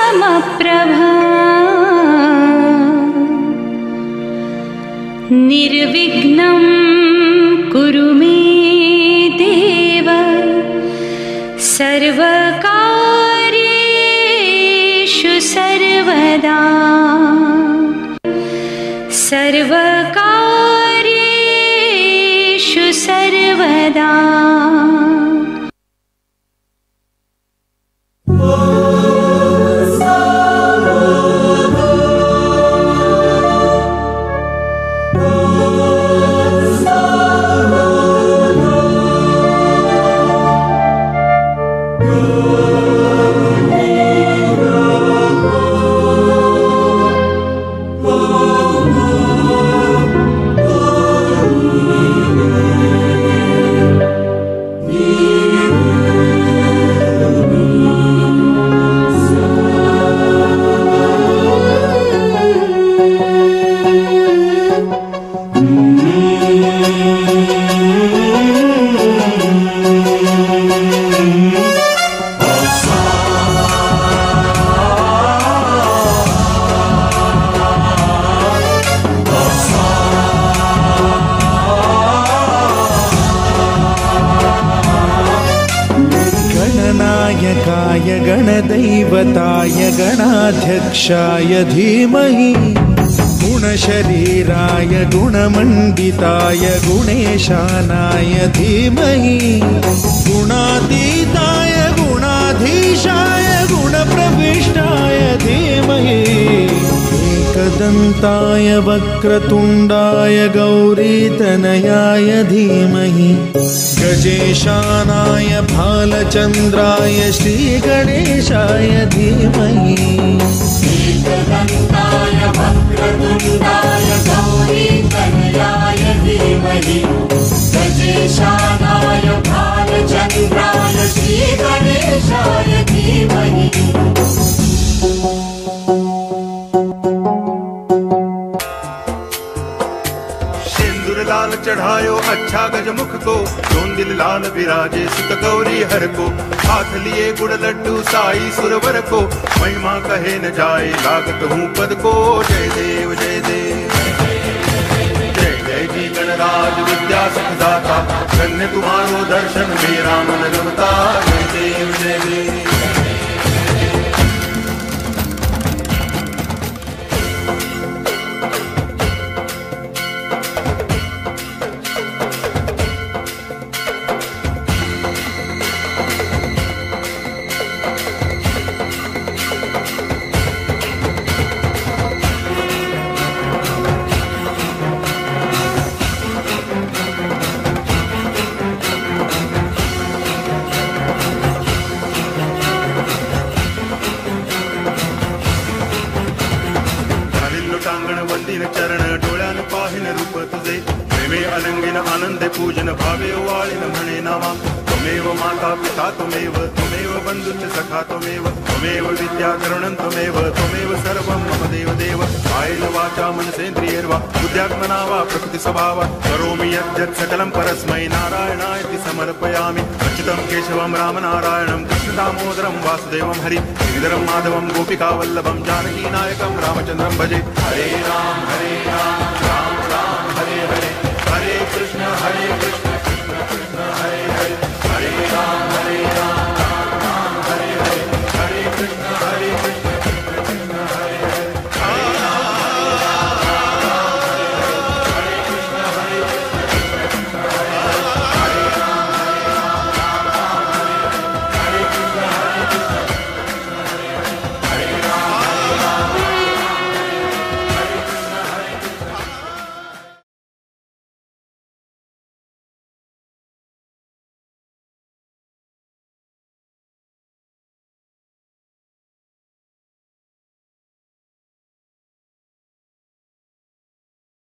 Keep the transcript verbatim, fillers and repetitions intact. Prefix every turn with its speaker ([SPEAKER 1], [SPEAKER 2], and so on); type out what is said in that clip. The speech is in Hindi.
[SPEAKER 1] समप्रभा निर्विघ्नं कुरु मे देव सर्वकार्येषु सर्वदा सर्वकार्येषु सर्वदा।
[SPEAKER 2] गणदैवताय गणाध्यक्षाय धीमहि गुणशरीराय गुणमण्डिताय गुणेशानाय धीमहि गुणातीताय गुणाधीशाय गुणप्रविष्टाय धीमहि एकदन्ताय वक्रतुण्डाय गौरीतनयाय धीमहि गजेशानाय भालचन्द्राय श्रीगणेशाय धीमहि
[SPEAKER 3] एकदन्ताय वक्रतुण्डाय गौरीतनयाय धीमहि गजेशानाय भालचन्द्राय श्रीगणेशाय धीमहि।
[SPEAKER 4] लाल चढ़ायो अच्छा गजमुख को जोन दिल लाल विराजे सुत गौरी हर को हाथ लिए गुड़ लड्डू साई सुरवर को महिमा कहे न जाए लागत हूँ पद को। जय देव जय देव जय जय जी गणराज विद्या सुखदाता धन्य तुम्हारो दर्शन मेरा मन रमता। जय देव जय देव चरण डोळ्यान पाहिन रूप तुझे प्रेमे अलंगिन आनंदे पूजन भावे वाळिन म्हणे नामा त्वमेव माता पिता त्वमेव त्वमेव बंधुश्च सखा त्वमेव त्वमेव विद्या करुणं त्वमेव त्वमेव सर्वं मम देव देव कायेन वाचा मनसेन्द्रियैर्वा बुद्ध्यात्मना वा प्रकृति स्वभावात् करोमि यद्यत् सकलं परस्मै नारायणायति समर्पयामि। अच्युतं केशवं रामनारायणं कृष्णदामोदरं वासुदेवं हरि श्रीधरं माधवं गोपिकावल्लभं जानकीनायकं रामचन्द्रं भजे। हरे राम हरे राम राम